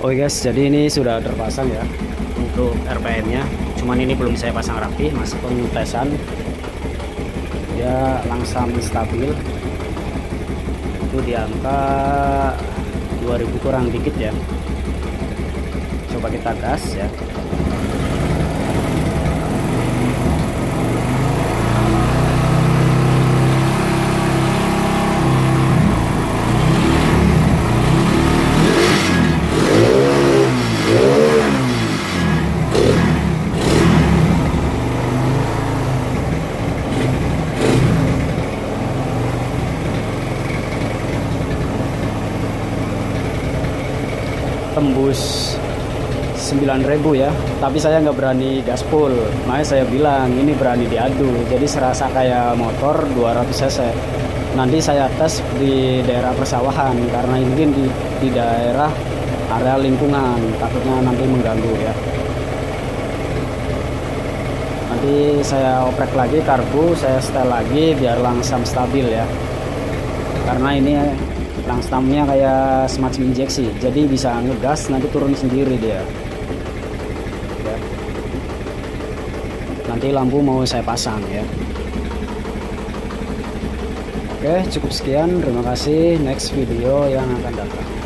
Oke guys, jadi ini sudah terpasang ya untuk RPM-nya. Cuman ini belum saya pasang rapi, masih pengetesan. Dia langsam stabil. Itu di angka 2000 kurang dikit ya. Coba kita gas ya. Tembus 9.000 ya, tapi saya nggak berani gaspol, makanya saya bilang ini berani diadu, jadi serasa kayak motor 200 cc. Nanti saya tes di daerah persawahan karena ini di daerah area lingkungan, takutnya nanti mengganggu ya. Nanti saya oprek lagi karbu, saya setel lagi biar langsam stabil ya, karena ini langstamnya kayak semacam injeksi, jadi bisa ngegas nanti turun sendiri dia ya. Nanti lampu mau saya pasang ya. Oke, cukup sekian, terima kasih. Next video yang akan datang.